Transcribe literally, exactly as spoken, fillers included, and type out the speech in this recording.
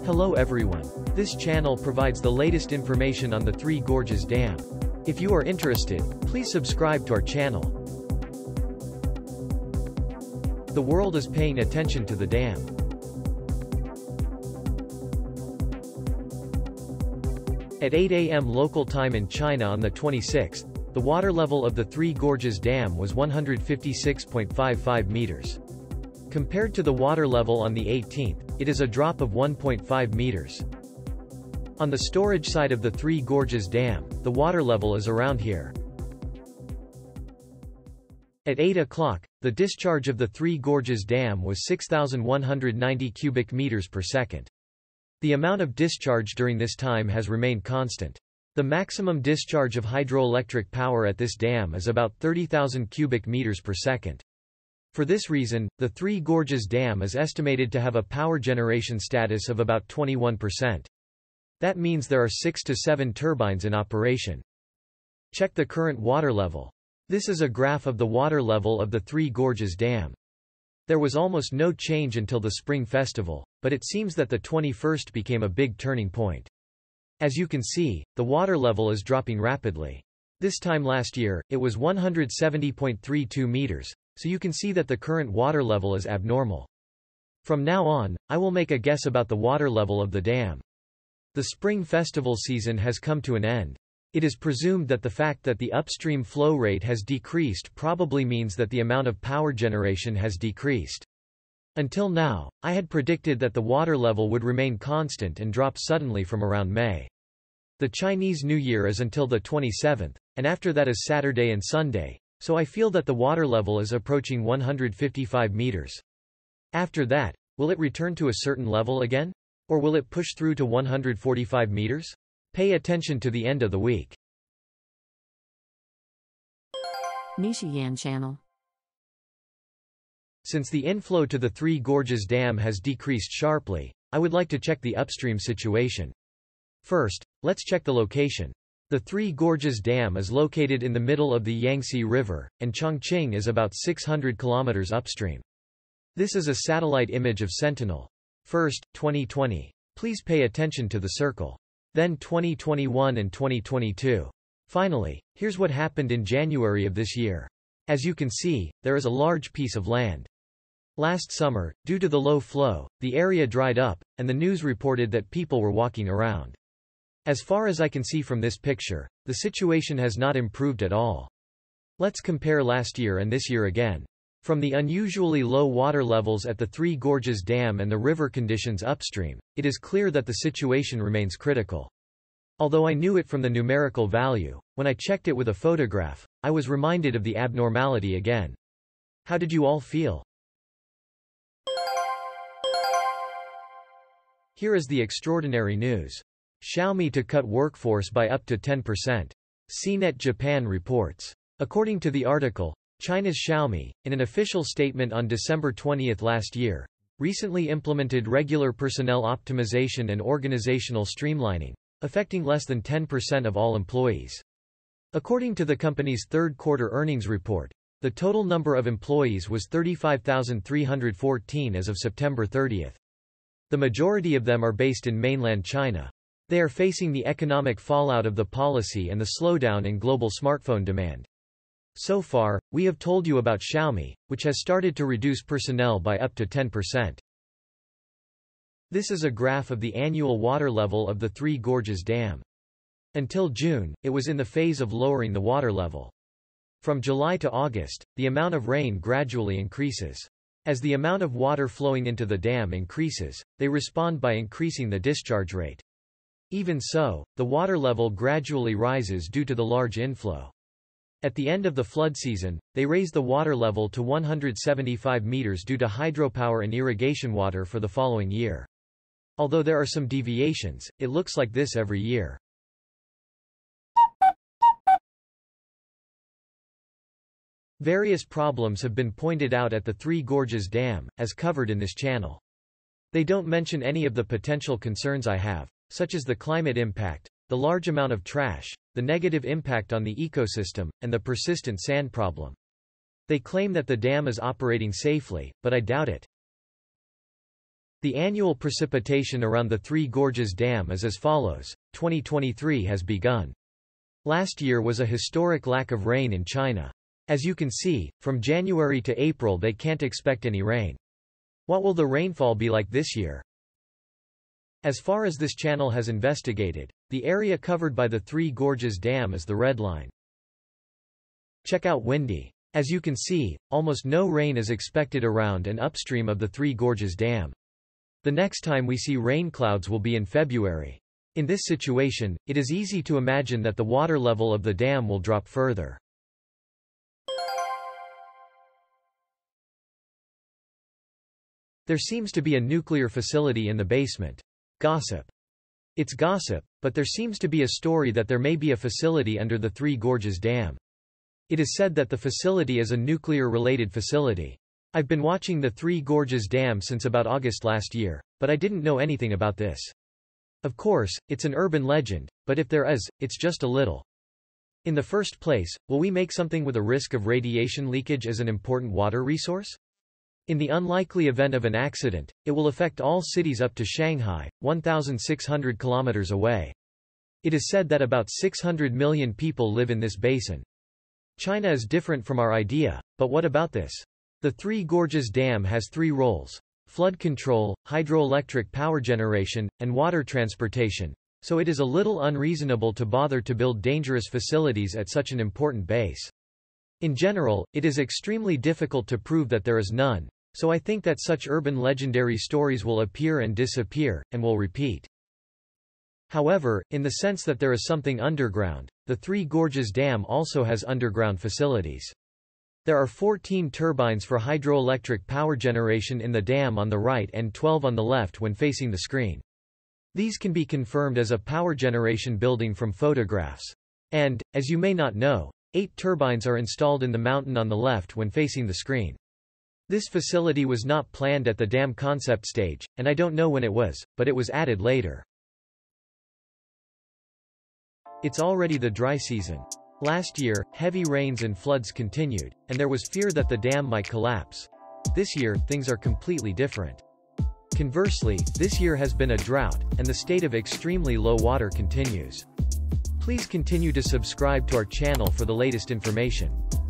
Hello everyone. This channel provides the latest information on the Three Gorges Dam. If you are interested, please subscribe to our channel. The world is paying attention to the dam. At eight A M local time in China on the twenty-sixth, the water level of the Three Gorges Dam was one hundred fifty-six point five five meters. Compared to the water level on the eighteenth, it is a drop of one point five meters. On the storage side of the Three Gorges Dam, the water level is around here. At eight o'clock, the discharge of the Three Gorges Dam was six thousand one hundred ninety cubic meters per second. The amount of discharge during this time has remained constant. The maximum discharge of hydroelectric power at this dam is about thirty thousand cubic meters per second. For this reason, the Three Gorges Dam is estimated to have a power generation status of about twenty-one percent. That means there are six to seven turbines in operation. Check the current water level. This is a graph of the water level of the Three Gorges Dam. There was almost no change until the Spring Festival, but it seems that the twenty-first became a big turning point. As you can see, the water level is dropping rapidly. This time last year, it was one hundred seventy point three two meters, so you can see that the current water level is abnormal. From now on, I will make a guess about the water level of the dam. The Spring Festival season has come to an end. It is presumed that the fact that the upstream flow rate has decreased probably means that the amount of power generation has decreased. Until now, I had predicted that the water level would remain constant and drop suddenly from around May. The Chinese New Year is until the twenty-seventh, and after that is Saturday and Sunday, so I feel that the water level is approaching one hundred fifty-five meters. After that, will it return to a certain level again? Or will it push through to one hundred forty-five meters? Pay attention to the end of the week. NISHIYAN channel. Since the inflow to the Three Gorges Dam has decreased sharply, I would like to check the upstream situation. First, let's check the location. The Three Gorges Dam is located in the middle of the Yangtze River, and Chongqing is about six hundred kilometers upstream. This is a satellite image of Sentinel. First, twenty twenty. Please pay attention to the circle. Then twenty twenty-one and twenty twenty-two. Finally, here's what happened in January of this year. As you can see, there is a large piece of land. Last summer, due to the low flow, the area dried up, and the news reported that people were walking around. As far as I can see from this picture, the situation has not improved at all. Let's compare last year and this year again. From the unusually low water levels at the Three Gorges Dam and the river conditions upstream, it is clear that the situation remains critical. Although I knew it from the numerical value, when I checked it with a photograph, I was reminded of the abnormality again. How did you all feel? Here is the extraordinary news. Xiaomi to cut workforce by up to ten percent. C net Japan reports. According to the article, China's Xiaomi, in an official statement on December twentieth last year, recently implemented regular personnel optimization and organizational streamlining, affecting less than ten percent of all employees. According to the company's third quarter earnings report, the total number of employees was thirty-five thousand three hundred fourteen as of September thirtieth. The majority of them are based in mainland China. They are facing the economic fallout of the policy and the slowdown in global smartphone demand. So far, we have told you about Xiaomi, which has started to reduce personnel by up to ten percent. This is a graph of the annual water level of the Three Gorges Dam. Until June, it was in the phase of lowering the water level. From July to August, the amount of rain gradually increases. As the amount of water flowing into the dam increases, they respond by increasing the discharge rate. Even so, the water level gradually rises due to the large inflow. At the end of the flood season, they raise the water level to one hundred seventy-five meters due to hydropower and irrigation water for the following year. Although there are some deviations, it looks like this every year. Various problems have been pointed out at the Three Gorges Dam, as covered in this channel. They don't mention any of the potential concerns I have, such as the climate impact, the large amount of trash, the negative impact on the ecosystem, and the persistent sand problem. They claim that the dam is operating safely, but I doubt it. The annual precipitation around the Three Gorges Dam is as follows. twenty twenty-three has begun. Last year was a historic lack of rain in China. As you can see, from January to April they can't expect any rain. What will the rainfall be like this year? As far as this channel has investigated, the area covered by the Three Gorges Dam is the red line. Check out windy. As you can see, almost no rain is expected around and upstream of the Three Gorges Dam. The next time we see rain clouds will be in February. In this situation, it is easy to imagine that the water level of the dam will drop further. There seems to be a nuclear facility in the basement. Gossip. It's gossip, but there seems to be a story that there may be a facility under the Three Gorges Dam. It is said that the facility is a nuclear-related facility. I've been watching the Three Gorges Dam since about August last year, but I didn't know anything about this. Of course, it's an urban legend, but if there is, it's just a little. In the first place, will we make something with a risk of radiation leakage as an important water resource? In the unlikely event of an accident, it will affect all cities up to Shanghai, one thousand six hundred kilometers away. It is said that about six hundred million people live in this basin. China is different from our idea, but what about this? The Three Gorges Dam has three roles: flood control, hydroelectric power generation, and water transportation, so it is a little unreasonable to bother to build dangerous facilities at such an important base. In general, it is extremely difficult to prove that there is none, so I think that such urban legendary stories will appear and disappear, and will repeat. However, in the sense that there is something underground, the Three Gorges Dam also has underground facilities. There are fourteen turbines for hydroelectric power generation in the dam on the right and twelve on the left when facing the screen. These can be confirmed as a power generation building from photographs. And, as you may not know, eight turbines are installed in the mountain on the left when facing the screen. This facility was not planned at the dam concept stage, and I don't know when it was, but it was added later. It's already the dry season. Last year, heavy rains and floods continued, and there was fear that the dam might collapse. This year, things are completely different. Conversely, this year has been a drought, and the state of extremely low water continues. Please continue to subscribe to our channel for the latest information.